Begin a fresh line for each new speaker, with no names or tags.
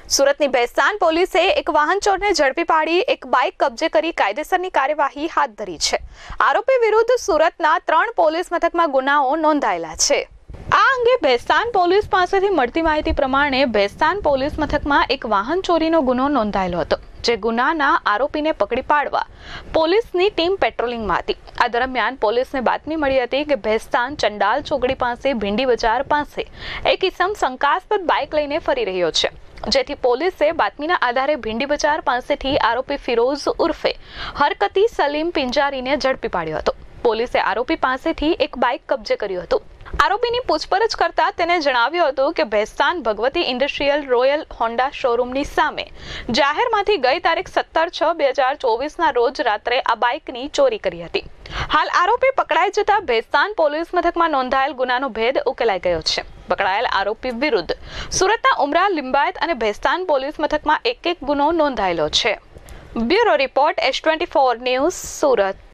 સુરતની ભેસ્તાન પોલીસે એક વાહન ચોરને ઝડપી પાડી એક બાઇક કબજે કરી કાયદેસરની કાર્યવાહી હાથ ધરી છે. આરોપી વિરુદ્ધ સુરતના 3 પોલીસ મથકમાં ગુનાઓ નોંધાયેલા છે. આ અંગે ભેસ્તાન પોલીસ પાસેથી મળતી માહિતી પ્રમાણે ભેસ્તાન પોલીસ મથકમાં એક વાહન ચોરીનો ગુનો નોંધાયેલો હતો. જે ગુનાના આરોપીને પકડી પાડવા પોલીસની ટીમ પેટ્રોલિંગમાં હતી. આ દરમિયાન પોલીસને બાતમી મળી હતી કે ભેસ્તાન ચંડાલ ચોકડી પાસે ભીંડી બજાર પાસે એક ઇસમ શંકાસ્પદ બાઇક લઈને ફરી રહ્યો છે. જેથી પોલીસે બાતમીના આધારે ભીંડી બજાર પાસેથી આરોપી ફિરોઝ ઉર્ફે હરકતી સલીમ પિંજારીને ઝડપી પાડ્યો હતો. પોલીસે આરોપી પાસેથી એક બાઇક કબજે કર્યું હતું. આરોપીની પૂછપરછ કરતા તેને જણાવ્યું હતું કે Bhestan Bhagwati industrial royal Honda શોરૂમની સામે જાહેરમાંથી ગઈ તારીખ 17/6/2024ના રોજ રાત્રે આ બાઇકની ચોરી કરી હતી. હાલ આરોપી પકડાઈ જતા ભેસ્તાન પોલીસ મથકમાં નોંધાયેલ ગુનાનો ભેદ ઉકેલાઈ ગયો છે. પકડાયેલ આરોપી વિરુદ્ધ સુરતના ઉમરા, લિંબાયત અને ભેસ્તાન પોલીસ મથકમાં એક ગુનો નોંધાયેલો છે. Bureau report S24 news, Surat.